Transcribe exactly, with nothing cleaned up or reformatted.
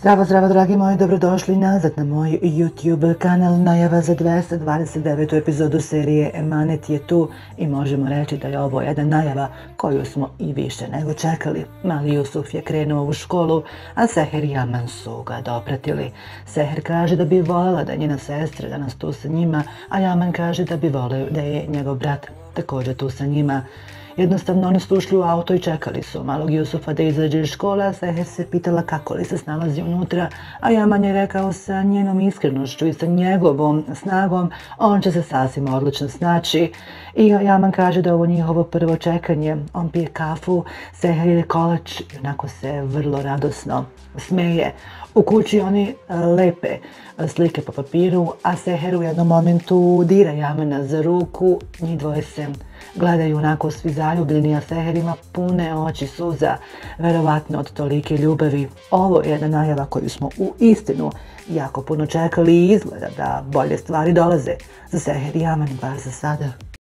Zdravo, zdravo, dragi moji, dobrodošli nazad na moj YouTube kanal. Najava za dvesta dvadeset devetu epizodu serije Emanet je tu i možemo reći da je ovo jedna najava koju smo i više nego čekali. Mali Jusuf je krenuo u školu, a Seher i Yaman su ga dopratili. Seher kaže da bi voljela da je njena sestra danas tu sa njima, a Yaman kaže da bi volio da je njegov brat također tu sa njima. Jednostavno oni su ušli u auto i čekali su malog Jusufa da izađe iz škole, a Seher se pitala kako li se snalazi unutra, a Yaman je rekao sa njenom iskrenošću i sa njegovom snagom on će se sasvim odlično snaći. I Yaman kaže da ovo njihovo prvo čekanje, on pije kafu, Seher jede kolač i onako se vrlo radosno smeje. U kući oni lepe slike po papiru, a Seher u jednom momentu dira Yamana za ruku, njih dvoje se gledaju onako svi zaljubljeni, a Seher ima pune oči suza, verovatno od tolike ljubavi. Ovo je jedna najava koju smo u istinu jako puno čekali i izgleda da bolje stvari dolaze za Seher i Yaman, bar za sada.